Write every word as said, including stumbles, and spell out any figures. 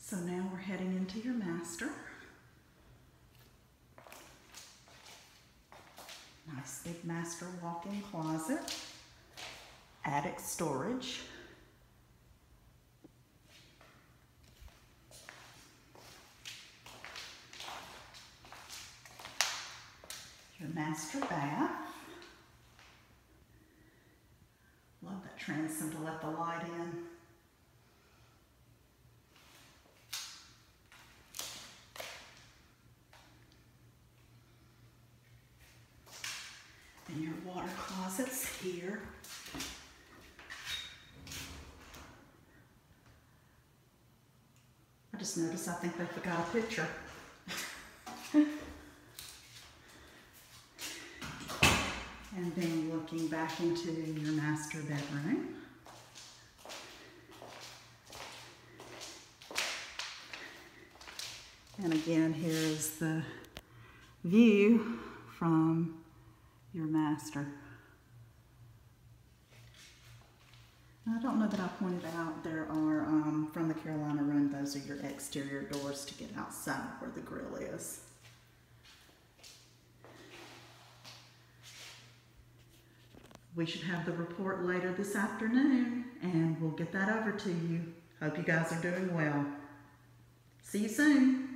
So now we're heading into your master. Nice big master walk-in closet, attic storage. Your master bath. Love that transom to let the light in. And your water closet's here. I just noticed I think they forgot a picture. And then looking back into your master bedroom. And again, here is the view from your master. I don't know that I pointed out, there are, um, from the Carolina room, those are your exterior doors to get outside where the grill is. We should have the report later this afternoon, and we'll get that over to you. Hope you guys are doing well. See you soon.